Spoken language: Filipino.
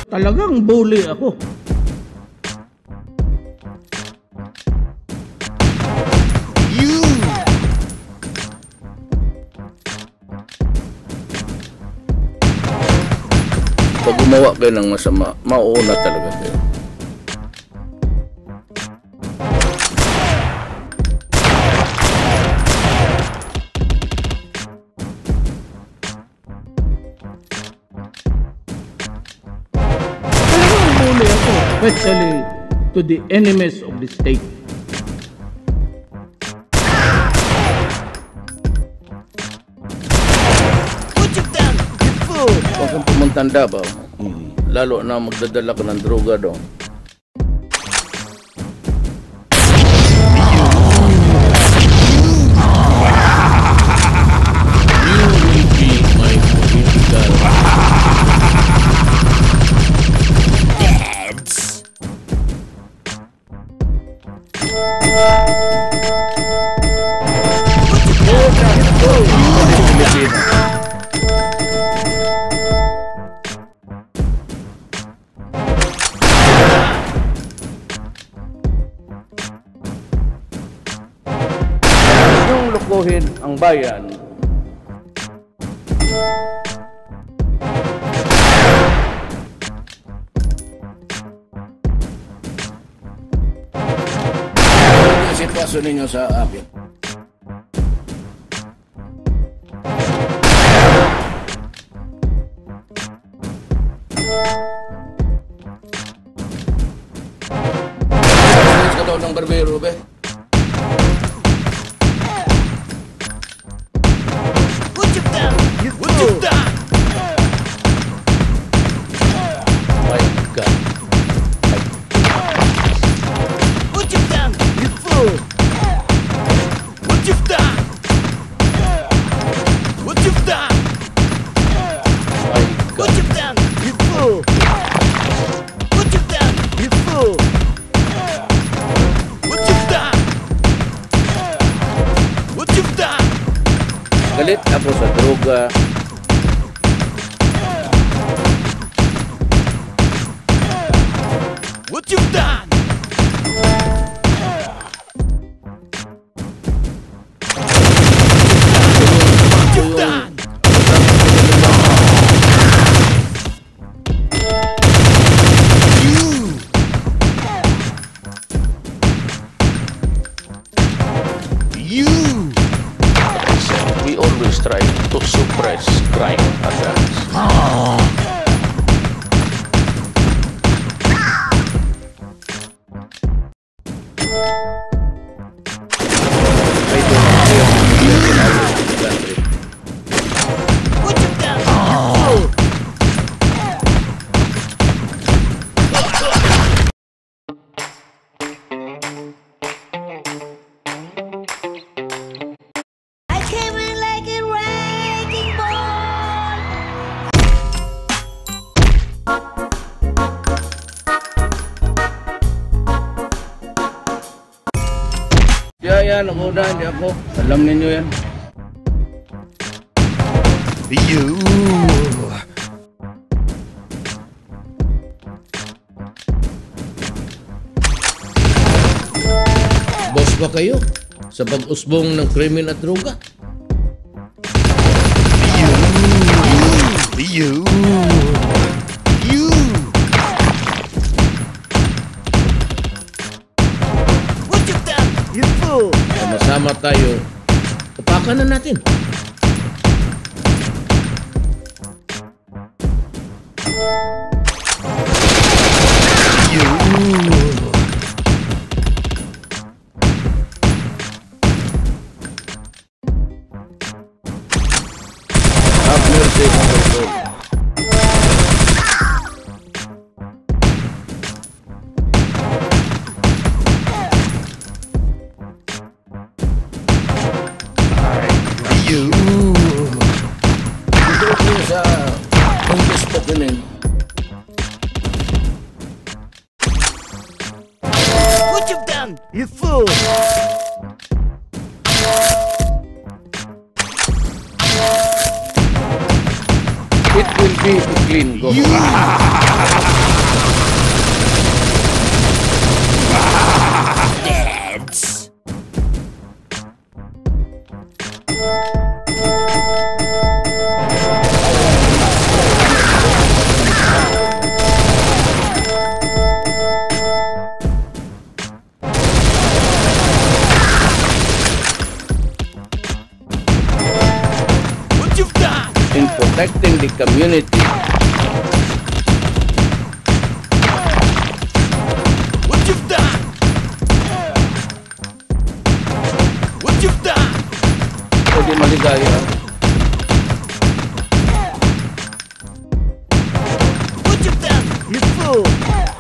Talagang bully ako. Pag gumawa kayo ng masama, mauuna talaga kayo. Talagang bully ako, especially to the enemies of the state. Huwag kang pumuntan Davao. Lalo na magdadala ka ng droga daw. You will be my political Dads. yung lukuhin ang bayan. Ano yung sitwasyon ninyo sa amin? Alis ka daw ng barbero, be? My God. My God. Galit ako sa droga. What you've done? What you've done? You. We always try to suppress crime attacks. I don't care in our country. What you've done? I came in like a wrecking ball. Yan, nakuha, hindi ako. Alam ninyo yan. You. Boss ba kayo sa pag-usbong ng krimen at droga? You. You. What you've done? You fool. Sama-sama tayo. Upakan na natin. Have mercy on our soul. You. Ito po sa Congressman. What you've done? You fool. It will be a clean go. maligaya. What you've done, you fool!